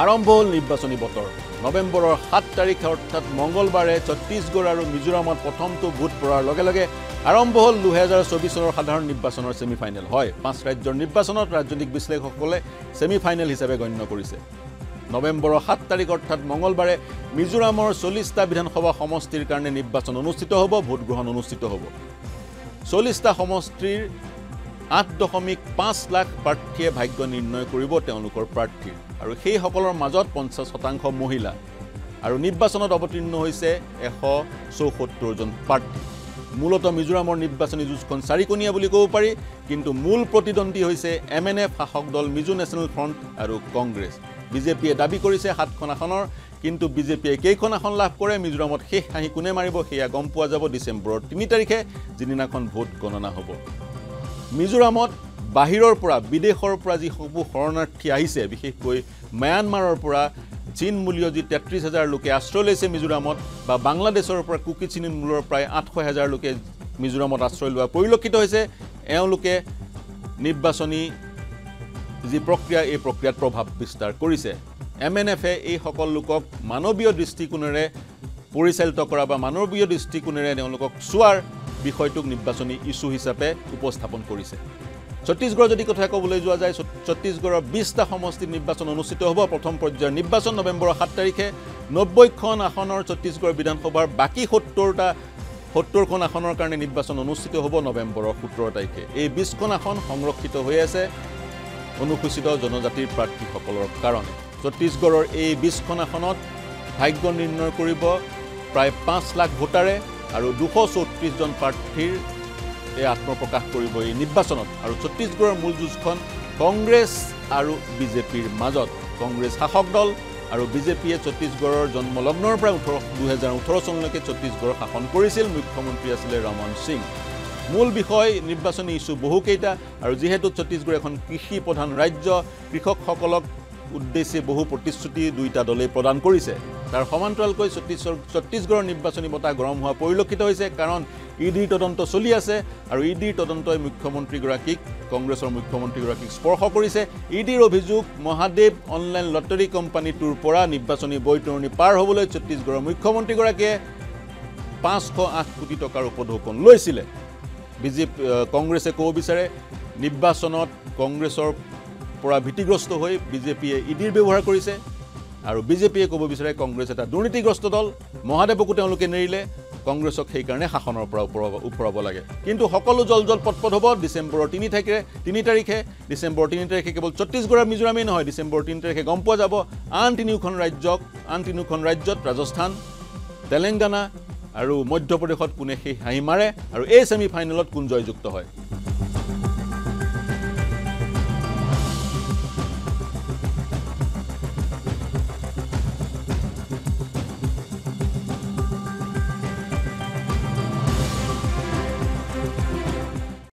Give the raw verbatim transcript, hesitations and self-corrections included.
আৰম্ভ হ'ল নিৰ্বাচনী বতৰ নৱেম্বৰৰ সাত তাৰিখ অৰ্থাৎ মঙ্গলবাৰে ছত্তীশগড় আৰু মিজোৰামত প্ৰথমটো ভোট পৰাৰ লগে লগে আৰম্ভ হ'ল দুহেজাৰ চৌবিশ চনৰ সাধাৰণ নিৰ্বাচনৰ সেমিফাইনেল হয় পাঁচ ৰাজ্যৰ নিৰ্বাচনত ৰাজনৈতিক বিশ্লেষকসকলে সেমিফাইনেল হিচাপে গণ্য কৰিছে নৱেম্বৰৰ সাত তাৰিখ অৰ্থাৎ মঙ্গলবাৰে মিজোৰামৰ চল্লিশটা বিধানসভা সমষ্টিৰ কাৰণে নিৰ্বাচন অনুষ্ঠিত হ'ব ভোট গ্ৰহণ অনুষ্ঠিত হ'ব চল্লিশটা সমষ্টিৰ আঠ দশমিক পাঁচ লাখ প্ৰাৰ্থীয়ে ভাগ্য নিৰ্ণয় কৰিব তেওঁলোকৰ প্ৰাৰ্থী আৰু সেই সকলৰ মাজত পঞ্চাছ শতাংশ মহিলা আৰু নিৰ্বাচনত অৱতীৰ্ণ হৈছে এশ চৌসত্তৰ জন প্ৰাৰ্থী মূলত মিজোৰামৰ নিৰ্বাচনী যুঁজখন চাৰিকণীয়া বুলি ক'ব পাৰি কিন্তু মূল প্ৰতিদ্বন্দ্বী হৈছে এম এন এফ শাসক দল মিজো নেশ্যনেল ফ্ৰণ্ট আৰু কংগ্ৰেছ বিজেপিয়ে দাবী কৰিছে সাতখন আসনৰ কিন্তু বিজেপিয়ে কেইখন আসন লাভ কৰে মিজোৰামত শেষ হাঁহি কোনে মাৰিব সেয়া গম পোৱা যাব ডিচেম্বৰৰ তিনি তাৰিখে যিদিনাখন ভোট গণনা হ'ব মিজোৰামত বাহিৰৰ পৰা বিদেশৰ পৰা যি সবু শৰণাৰ্থী আহিছে বিশেষকৈ ম্যানমাৰৰ পৰা চীনমূলীয় যি তেত্ৰিশ হাজাৰ লোকে আশ্ৰয় লৈছে মিজোৰামত বা বাংলাদেশৰ পৰা কুকি চীন মূলৰ প্ৰায় আঠশ হাজাৰ লোকে মিজোৰামত আশ্ৰয় লোৱা পৰিলক্ষিত হৈছে এওঁলোকে নিৰ্বাচনী যি প্ৰক্ৰিয়া এই প্ৰক্ৰিয়াত প্ৰভাৱ বিস্তাৰ কৰিছে এম এন এফে এই সকল লোকক মানৱীয় দৃষ্টিকোণেৰে পৰিচালিত কৰা বা মানৱীয় দৃষ্টিকোণেৰে তেওঁলোকক চোৱাৰ বিষয়টোক নিৰ্বাচনী ইস্যু হিচাপে উপস্থাপন কৰিছে ছত্তীশগড় যদি কথা ক'বলৈ যোৱা যায় ছত্তীশগড়ৰ বিশটা সমষ্টিত নিৰ্বাচন অনুষ্ঠিত হ'ব প্ৰথম পৰ্যায়ৰ নিৰ্বাচন নৱেম্বৰৰ সাত তাৰিখে নব্বৈখন আসনৰ ছত্তীশগড় বিধানসভাৰ বাকী সত্তৰটা সত্তৰখন আসনৰ কাৰণে নিৰ্বাচন অনুষ্ঠিত হ'ব নৱেম্বৰৰ সোতৰ তাৰিখে এই বিশখন আসন সংৰক্ষিত হৈ আছে অনুসূচিত জনজাতিৰ প্ৰাৰ্থীসকলৰ কাৰণে ছত্তীশগড়ৰ এই বিশখন আসনত ভাগ্য নিৰ্ণয় কৰিব প্ৰায় পাঁচ লাখ ভোটাৰে আৰু দুশ চৌত্ৰিশ জন প্ৰাৰ্থীৰ এই আত্মপ্ৰকাশ কৰিব এই নিৰ্বাচনত আৰু ছত্তীশগড়ৰ মূল যুঁজখন কংগ্ৰেছ আৰু বিজেপিৰ মাজত কংগ্ৰেছ শাসক দল আৰু বিজেপিয়ে ছত্তীশগড়ৰ জন্মলগ্নৰ পৰা ওঠৰ দুহেজাৰ ওঠৰ চনলৈকে ছত্তীশগড় শাসন কৰিছিল মুখ্যমন্ত্ৰী আছিলে ৰমন সিং মূল বিষয় নিৰ্বাচনী ইস্যু বহুকেইটা আৰু যিহেতু ছত্তীশগড় এখন কৃষি প্ৰধান ৰাজ্য কৃষকসকলক উদ্দেশ্যে বহু প্ৰতিশ্ৰুতি দুইটা দলে প্ৰদান কৰিছে তাৰ সমান্তৰালকৈ ছত্তীশগড় ছত্তীশগড়ৰ নিৰ্বাচনী বতাহ গৰম হোৱা পৰিলক্ষিত হৈছে কাৰণ ইডিৰ তদন্ত চলি আছে আৰু ইডিৰ তদন্তই মুখ্যমন্ত্ৰীগৰাকীক কংগ্ৰেছৰ মুখ্যমন্ত্ৰীগৰাকীক স্পৰ্শ কৰিছে ইডিৰ অভিযোগ মহাদেৱ অনলাইন লটাৰী কোম্পানীটোৰ পৰা নিৰ্বাচনী বৈতৰণি পাৰ হ'বলৈ ছত্তীশগড়ৰ মুখ্যমন্ত্ৰীগৰাকীয়ে পাঁচশ আঠ কোটি টকাৰ উপঢৌকন লৈছিলে বিজেপি কংগ্ৰেছে ক'ব বিচাৰে নিৰ্বাচনত কংগ্ৰেছৰ পৰা ভীতিগ্ৰস্ত হৈ বিজেপিয়ে ইডিৰ ব্যৱহাৰ কৰিছে আৰু বিজেপিয়ে ক'ব বিচাৰে কংগ্ৰেছ এটা দুৰ্নীতিগ্ৰস্ত দল মহাদেৱকো তেওঁলোকে নেৰিলে কংগ্ৰেছক সেইকাৰণে শাসনৰ পৰা ওপৰাব লাগে কিন্তু সকলো জল জল পটপট হ'ব ডিচেম্বৰৰ তিনি তাৰিখে তিনি তাৰিখে ডিচেম্বৰৰ তিনি তাৰিখে কেৱল ছত্তীশগড় আৰু মিজোৰামেই নহয় ডিচেম্বৰৰ তিনি তাৰিখে গম পোৱা যাব আন তিনিখন ৰাজ্যক আন তিনিখন ৰাজ্যত ৰাজস্থান তেলেংগানা আৰু মধ্যপ্ৰদেশত কোনে সেই হাঁহি মাৰে আৰু এই ছেমি ফাইনেলত কোন জয়যুক্ত হয়